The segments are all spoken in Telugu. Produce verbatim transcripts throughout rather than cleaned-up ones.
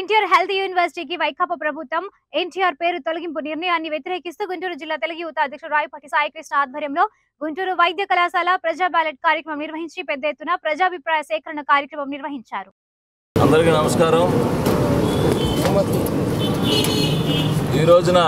ఎన్టీఆర్ హెల్త్ యూనివర్సిటీకి వైకాపా ప్రభుత్వం ఎన్టీఆర్ పేరు తొలగింపు నిర్ణయాన్ని వ్యతిరేకిస్తూ గుంటూరు జిల్లా తెలుగు యువత అధ్యక్షుడు రాయపాటి సాయికృష్ణ ఆధ్వర్యంలో గుంటూరు వైద్య కళాశాల ప్రజా బ్యాలెట్ కార్యక్రమం నిర్వహించి పెద్ద ఎత్తున ప్రజాభిప్రాయ సేకరణ కార్యక్రమం నిర్వహించారు. అందరికీ నమస్కారం. ఈ రోజున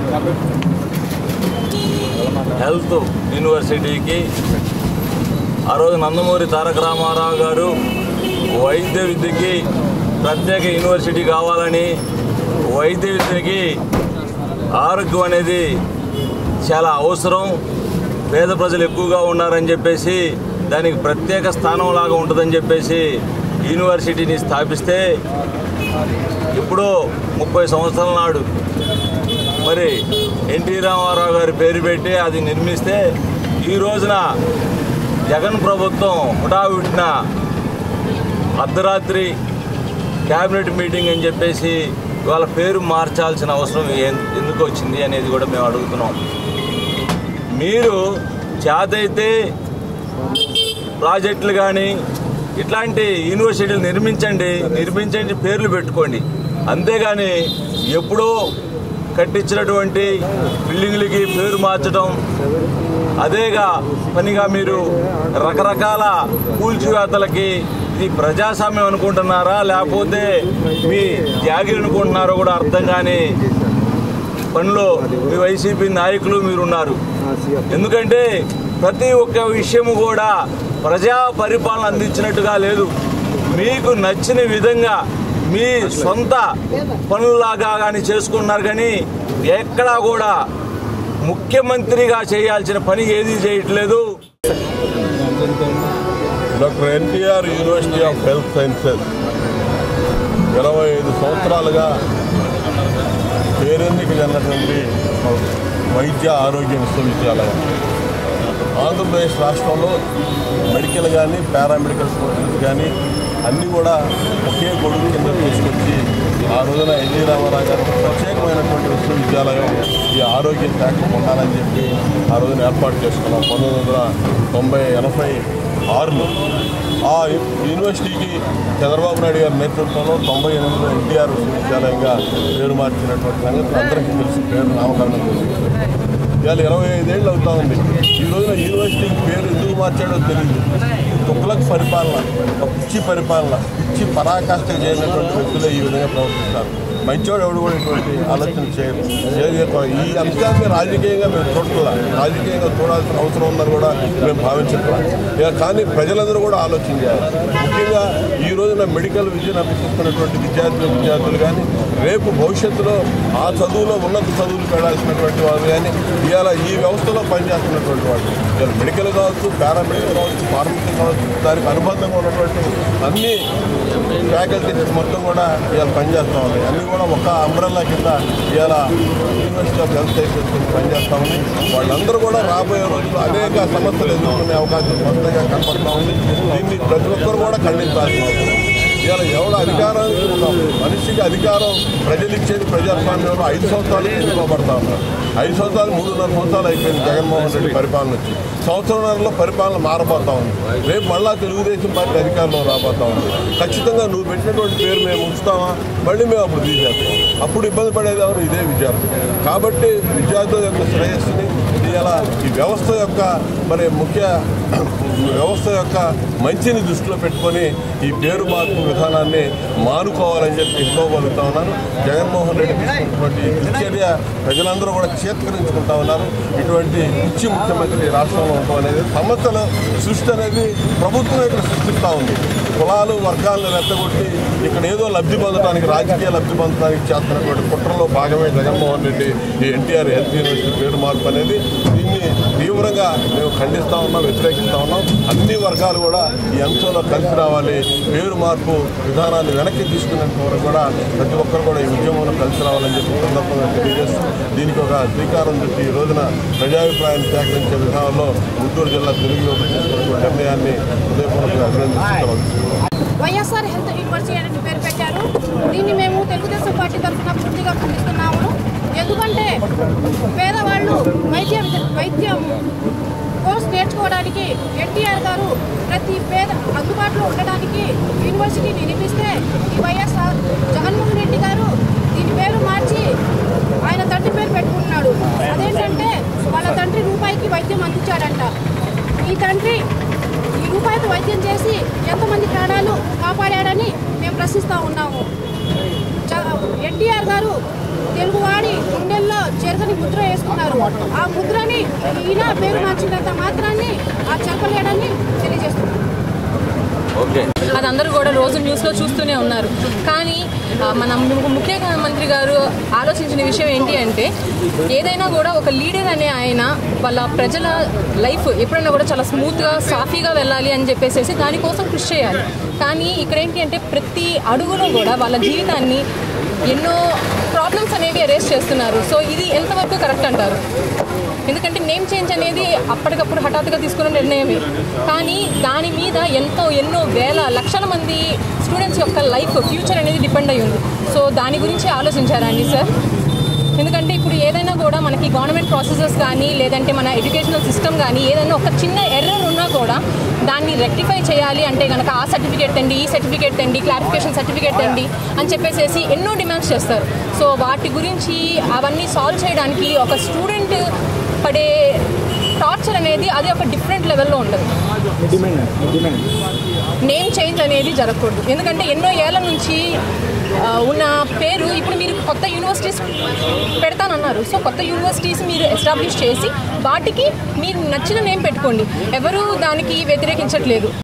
హెల్త్ యూనివర్సిటీకి ఆ రోజు నందమూరి తారక రామారావు గారు వైద్య విద్యకి ప్రత్యేక యూనివర్సిటీ కావాలని, వైద్య విద్యకి ఆరోగ్యం అనేది చాలా అవసరం, పేద ప్రజలు ఎక్కువగా ఉన్నారని చెప్పేసి దానికి ప్రత్యేక స్థానంలాగా ఉంటుందని చెప్పేసి యూనివర్సిటీని స్థాపిస్తే ఇప్పుడు ముప్పై సంవత్సరాల నాడు మరి ఎన్టీ రామారావు గారి పేరు పెట్టి అది నిర్మిస్తే ఈ రోజున జగన్ ప్రభుత్వం హుటాహుటిన అర్ధరాత్రి క్యాబినెట్ మీటింగ్ అని చెప్పేసి వాళ్ళ పేరు మార్చాల్సిన అవసరం ఎందుకు వచ్చింది అనేది కూడా మేము అడుగుతున్నాం. మీరు చేతైతే ప్రాజెక్టులు కానీ ఇట్లాంటి యూనివర్సిటీలు నిర్మించండి, నిర్మించండి పేర్లు పెట్టుకోండి. అంతేగాని ఎప్పుడో కట్టించినటువంటి బిల్డింగ్లకి పేరు మార్చడం అదేగా పనిగా మీరు రకరకాల కూల్చివేతలకి ఇది ప్రజాస్వామ్యం అనుకుంటున్నారా లేకపోతే మీ త్యాగి అనుకుంటున్నారో కూడా అర్థం కాని పనిలో మీ వైసీపీ నాయకులు మీరున్నారు. ఎందుకంటే ప్రతి ఒక్క విషయము కూడా ప్రజా పరిపాలన అందించినట్టుగా లేదు. మీకు నచ్చిన విధంగా మీ సొంత పనులాగా కానీ చేసుకున్నారు, కానీ ఎక్కడా కూడా ముఖ్యమంత్రిగా చేయాల్సిన పని ఏది చేయట్లేదు. Doctor NTR university of health sciences ఇరవై ఐదు సంవత్సరాలుగా పేరెన్నిక చెందినటువంటి వైద్య ఆరోగ్య విశ్వవిద్యాలయం ఆంధ్రప్రదేశ్ రాష్ట్రంలో మెడికల్ కానీ పారామెడికల్ కోర్సెస్ కానీ అన్నీ కూడా ఒకే గొడుగు కింద తీసుకొచ్చి ఆ రోజున ఎన్టీ రామారావు గారు ప్రత్యేకమైనటువంటి విశ్వవిద్యాలయం ఈ ఆరోగ్య శాఖ ఉండాలని చెప్పి ఆ రోజున ఏర్పాటు చేసుకున్నాం పంతొమ్మిది వందల తొంభై ఎనభై ఆరులో. ఆ యూనివర్సిటీకి చంద్రబాబు నాయుడు గారి నేతృత్వంలో తొంభై ఎనిమిదిలో ఎన్టీఆర్ విశ్వవిద్యాలయంగా పేరు మార్చినటువంటి సంగతి అందరికీ తెలిసి పేరు నామకరణం చేసింది. ఇవాళ ఇరవై ఐదేళ్ళు అవుతా ఉంది. ఈ రోజున యూనివర్సిటీకి పేరు ఎందుకు మార్చాడో తెలియదు. తుగ్లక్ పరిపాలన, పిచ్చి పరిపాలన, పిచ్చి పరాకాష్ఠ చేయనటువంటి వ్యక్తులే ఈ విధంగా ప్రవర్తిస్తారు. మంచోడు ఎవడు కూడా ఇటువంటి ఆలోచన చేయరు. ఈ అంశాన్ని రాజకీయంగా మేము చూడాల, రాజకీయంగా చూడాల్సిన అవసరం ఉందని కూడా మేము భావించట్లేదు. కానీ ప్రజలందరూ కూడా ఆలోచన చేయాలి. ముఖ్యంగా ఈ రోజున మెడికల్ విద్యను అభ్యసిస్తున్నటువంటి విద్యార్థులు విద్యార్థులు కానీ రేపు భవిష్యత్తులో ఆ చదువులో ఉన్నత చదువులు పెడాల్సినటువంటి వాళ్ళు కానీ ఇవాళ ఈ వ్యవస్థలో పనిచేస్తున్నటువంటి వాళ్ళు ఇవాళ మెడికల్ కావచ్చు, పారామెడికల్ కావచ్చు, ఫార్మసీ కావచ్చు, దానికి అనుబంధంగా ఉన్నటువంటి అన్ని ఫ్యాకల్టీస్ మొత్తం కూడా ఇవాళ పనిచేస్తూ ఉన్నాయి. అన్నీ కూడా ఒక అంబ్రెల్లా కింద ఇవాళ యూనివర్సిటీ ఆఫ్ హెల్త్ సైన్సెస్ పనిచేస్తూ ఉంది. వాళ్ళందరూ కూడా రాబోయే రోజుల్లో అనేక సమస్యలు ఎదుర్కొనే అవకాశం స్పష్టంగా కనపడతా ఉంది. దీన్ని ప్రతి ఒక్కరు కూడా ఖండించాల్సిన అవసరం. ఇవాళ ఎవరు అధికారానికి ఉన్నాం, మనిషికి అధికారం ప్రజలు ఇచ్చేది ప్రజాస్వామ్యంలో ఐదు సంవత్సరాలు ఎన్నుకోబడతా ఉన్నారు. ఐదు సంవత్సరాలు మూడున్నర సంవత్సరాలు అయిపోయింది జగన్మోహన్ రెడ్డి పరిపాలన వచ్చి. సంవత్సరంలో పరిపాలన మారబోతా ఉంది. రేపు మళ్ళా తెలుగుదేశం పార్టీ అధికారంలో రాబోతా ఉంది. ఖచ్చితంగా నువ్వు పెట్టినటువంటి పేరు మేము ఉంచుతామా, మళ్ళీ మేము అప్పుడు తీసేస్తాం. అప్పుడు ఇబ్బంది పడేది ఎవరు? ఇదే విద్యార్థులు. కాబట్టి విద్యార్థుల యొక్క శ్రేయస్సుని ఇలా ఈ వ్యవస్థ యొక్క మరి ముఖ్య వ్యవస్థ యొక్క మంచిని దృష్టిలో పెట్టుకొని ఈ పేరు మార్పు విధానాన్ని మానుకోవాలని చెప్పి ఇష్టపడుతూ ఉన్నాను. జగన్మోహన్ రెడ్డి తీసుకున్నటువంటి చర్య ప్రజలందరూ కూడా చేత్కరించుకుంటా ఉన్నారు. ఇటువంటి పిచ్చి ముఖ్యమంత్రి రాష్ట్రంలో ఉండటం అనేది సమస్యల సృష్టి అనేది ప్రభుత్వం ఇక్కడ సృష్టిస్తూ ఉంది. కులాలు వర్గాలను రెచ్చగొట్టి ఇక్కడ ఏదో లబ్ధి పొందడానికి, రాజకీయ లబ్ధి పొందడానికి చేస్తున్నటువంటి కుట్రలో భాగమే జగన్మోహన్ రెడ్డి ఈ ఎన్టీఆర్ హెల్త్ యూనివర్సిటీ పేరు మార్పు అనేది. దీన్ని తీవ్రంగా మేము ఖండిస్తూ ఉన్నాం, వ్యతిరేకిస్తూ ఉన్నాం. అన్ని వర్గాలు కూడా ఈ అంశంలో కలిసి రావాలి. పేరు మార్పు విధానాన్ని వెనక్కి తీసుకునేంత వరకు కూడా ప్రతి ఒక్కరు కూడా ఈ ఉద్యమంలో కలిసి రావాలని చెప్పి సందర్భంగా తెలియజేస్తూ దీనికి ఒక శ్రీకారం చుట్టి ఈ రోజున ప్రజాభిప్రాయాన్ని సేకరించే విధానంలో గుంటూరు జిల్లా తెలుగు యువత తీసుకున్నటువంటి నిర్ణయాన్ని హృదయపూర్వకంగా అభినందిస్తున్నాం. వైఎస్ఆర్ హెల్త్ యూనివర్సిటీ అని పేరు పెట్టారు. దీన్ని మేము తెలుగుదేశం పార్టీ తరఫున పూర్తిగా ఖండిస్తున్నాము. ఎందుకంటే పేదవాళ్ళు వైద్య వైద్యం కోర్స్ నేర్చుకోవడానికి ఎన్టీఆర్ గారు ప్రతి పేద అందుబాటులో ఉండడానికి యూనివర్సిటీ నిర్మిస్తే ఈ వైఎస్ఆర్ జగన్మోహన్ రెడ్డి గారు దీని పేరు మార్చి ఆయన తండ్రి పేరు పెట్టుకుంటున్నాడు. అదేంటంటే వాళ్ళ తండ్రి రూపాయికి వైద్యం అందించాడంట. ఈ తండ్రి ఈ రూపాయికి వైద్యం చేసి ఎంతమంది ప్రాణాలు కాపాడాడని మేము ప్రశ్నిస్తూ ఉన్నాము. ఎన్టీఆర్ గారు తెలుగువాడి గుండెల్లో చెరగని ముద్ర వేసుకున్నారు. ఆ ముద్రని ఈయన పేరు మార్చినంత మాత్రాన్ని ఆ చెప్పలేడని తెలియజేస్తున్నారు. అది అందరూ కూడా రోజు న్యూస్లో చూస్తూనే ఉన్నారు. కానీ మన ముఖ్యమంత్రి గారు ఆలోచించిన విషయం ఏంటి అంటే ఏదైనా కూడా ఒక లీడర్ అనే ఆయన వాళ్ళ ప్రజల లైఫ్ ఎప్పుడైనా కూడా చాలా స్మూత్గా సాఫీగా వెళ్ళాలి అని చెప్పేసి దానికోసం కృషి చేయాలి. కానీ ఇక్కడ ఏంటి అంటే ప్రతి అడుగులో కూడా వాళ్ళ జీవితాన్ని ఎన్నో ప్రాబ్లమ్స్ అనేవి అరేంజ్ చేస్తున్నారు. సో ఇది ఎంతవరకు కరెక్ట్ అంటారు? ఎందుకంటే నేమ్ చేంజ్ అనేది అప్పటికప్పుడు హఠాత్తుగా తీసుకున్న నిర్ణయమే. కానీ దాని మీద ఎంతో ఎన్నో వేల లక్షల మంది స్టూడెంట్స్ యొక్క లైఫ్ ఫ్యూచర్ అనేది డిపెండ్ అయ్యి ఉంది. సో దాని గురించి ఆలోచించారా అండి సార్? ఎందుకంటే ఇప్పుడు ఏదైనా కూడా మనకి గవర్నమెంట్ ప్రాసెసెస్ కానీ లేదంటే మన ఎడ్యుకేషనల్ సిస్టమ్ కానీ ఏదైనా ఒక చిన్న ఎర్రర్ ఉన్నా కూడా దాన్ని రెక్టిఫై చేయాలి అంటే కనుక ఆ సర్టిఫికేట్ అండి, ఈ సర్టిఫికేట్ అండి, క్లారిఫికేషన్ సర్టిఫికేట్ అండి అని చెప్పేసి ఎన్నో డిమాండ్స్ చేస్తారు. సో వాటి గురించి అవన్నీ సాల్వ్ చేయడానికి ఒక స్టూడెంట్ పడే టార్చర్ అనేది అది ఒక డిఫరెంట్ లెవెల్లో ఉంటుంది. నేమ్ చేంజ్ అనేది జరగకూడదు. ఎందుకంటే ఎన్నో ఏళ్ళ నుంచి ఉన్న పేరు ఇప్పుడు మీరు కొత్త యూనివర్సిటీస్ పెడతానన్నారు. సో కొత్త యూనివర్సిటీస్ మీరు ఎస్టాబ్లిష్ చేసి వాటికి మీరు నచ్చిన నేమ్ పెట్టుకోండి. ఎవరు దానికి వ్యతిరేకించట్లేదు.